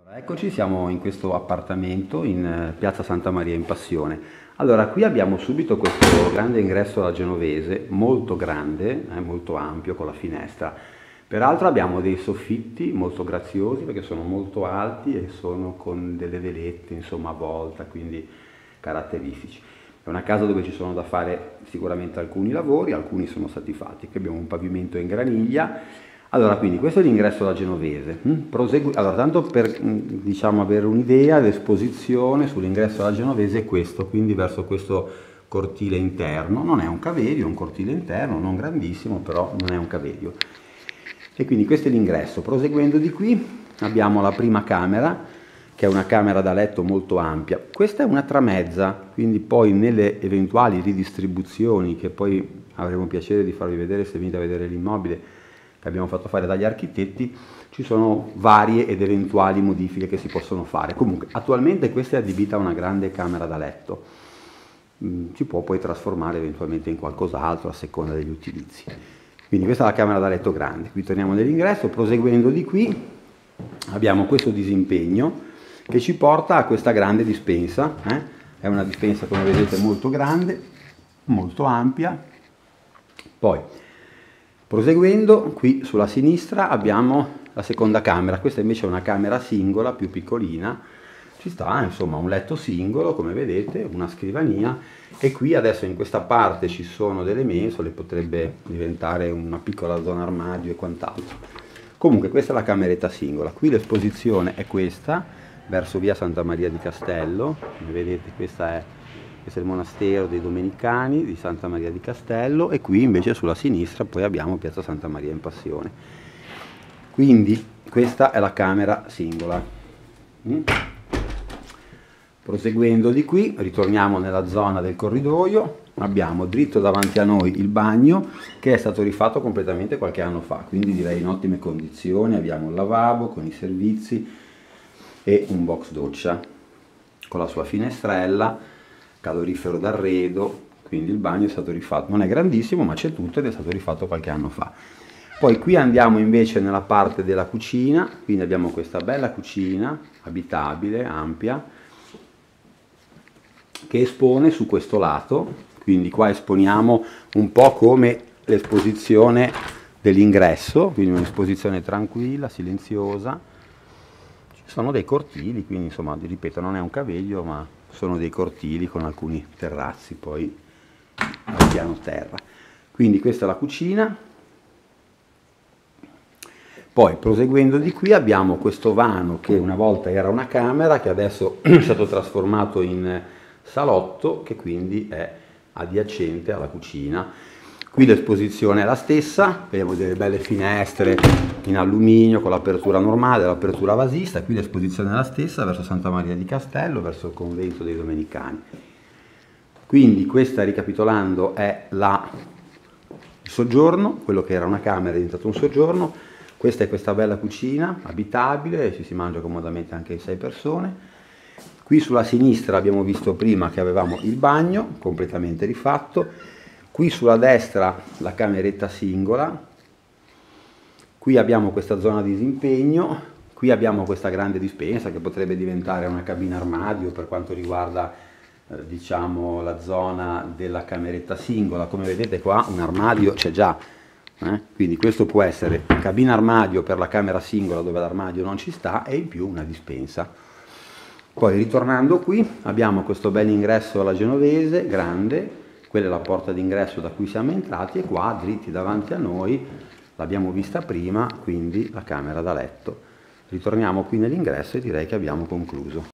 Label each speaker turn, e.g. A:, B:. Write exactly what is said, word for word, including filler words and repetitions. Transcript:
A: Eccoci, siamo in questo appartamento in piazza Santa Maria in Passione. Allora, qui abbiamo subito questo grande ingresso alla genovese, molto grande, eh, molto ampio, con la finestra. Peraltro abbiamo dei soffitti molto graziosi perché sono molto alti e sono con delle velette, insomma, a volta, quindi caratteristici. È una casa dove ci sono da fare sicuramente alcuni lavori, alcuni sono stati fatti. Qui abbiamo un pavimento in graniglia. Allora, quindi questo è l'ingresso alla genovese. Prosegu- allora, tanto per diciamo, avere un'idea, l'esposizione sull'ingresso alla genovese è questo, quindi verso questo cortile interno. Non è un cavedio, è un cortile interno, non grandissimo, però non è un cavedio. E quindi questo è l'ingresso. Proseguendo di qui abbiamo la prima camera, che è una camera da letto molto ampia. Questa è una tramezza, quindi poi nelle eventuali ridistribuzioni, che poi avremo piacere di farvi vedere se venite a vedere l'immobile, che abbiamo fatto fare dagli architetti, ci sono varie ed eventuali modifiche che si possono fare. Comunque attualmente questa è adibita a una grande camera da letto, si può poi trasformare eventualmente in qualcos'altro a seconda degli utilizzi. Quindi questa è la camera da letto grande. Qui torniamo nell'ingresso. Proseguendo di qui abbiamo questo disimpegno che ci porta a questa grande dispensa, eh? È una dispensa, come vedete, molto grande, molto ampia. Poi proseguendo, qui sulla sinistra abbiamo la seconda camera. Questa invece è una camera singola, più piccolina. Ci sta, insomma, un letto singolo, come vedete, una scrivania, e qui adesso in questa parte ci sono delle mensole, potrebbe diventare una piccola zona armadio e quant'altro. Comunque questa è la cameretta singola. Qui l'esposizione è questa, verso via Santa Maria di Castello. Come vedete, questa è questo è il monastero dei Domenicani di Santa Maria di Castello, e qui invece sulla sinistra poi abbiamo piazza Santa Maria in Passione. Quindi questa è la camera singola. Mm. Proseguendo di qui ritorniamo nella zona del corridoio. Abbiamo dritto davanti a noi il bagno, che è stato rifatto completamente qualche anno fa, quindi direi in ottime condizioni. Abbiamo un lavabo con i servizi e un box doccia con la sua finestrella, calorifero d'arredo, quindi il bagno è stato rifatto, non è grandissimo ma c'è tutto ed è stato rifatto qualche anno fa. Poi qui andiamo invece nella parte della cucina, quindi abbiamo questa bella cucina abitabile, ampia, che espone su questo lato, quindi qua esponiamo un po' come l'esposizione dell'ingresso, quindi un'esposizione tranquilla, silenziosa. Ci sono dei cortili, quindi insomma, ripeto, non è un cavedio ma sono dei cortili con alcuni terrazzi poi al piano terra. Quindi questa è la cucina. Poi proseguendo di qui abbiamo questo vano che una volta era una camera, che adesso è stato trasformato in salotto, che quindi è adiacente alla cucina. Qui l'esposizione è la stessa, vediamo delle belle finestre in alluminio con l'apertura normale, l'apertura vasista. Qui l'esposizione è la stessa verso Santa Maria di Castello, verso il convento dei Domenicani. Quindi questa, ricapitolando, è la, il soggiorno, quello che era una camera è diventato un soggiorno. Questa è questa bella cucina abitabile, ci si mangia comodamente anche in sei persone. Qui sulla sinistra abbiamo visto prima che avevamo il bagno completamente rifatto. Qui sulla destra la cameretta singola, qui abbiamo questa zona di disimpegno, qui abbiamo questa grande dispensa che potrebbe diventare una cabina armadio per quanto riguarda eh, diciamo la zona della cameretta singola. Come vedete qua un armadio c'è già, eh? Quindi questo può essere cabina armadio per la camera singola dove l'armadio non ci sta, e in più una dispensa. Poi ritornando qui abbiamo questo bel ingresso alla genovese, grande. Quella è la porta d'ingresso da cui siamo entrati, e qua dritti davanti a noi, l'abbiamo vista prima, quindi la camera da letto. Ritorniamo qui nell'ingresso e direi che abbiamo concluso.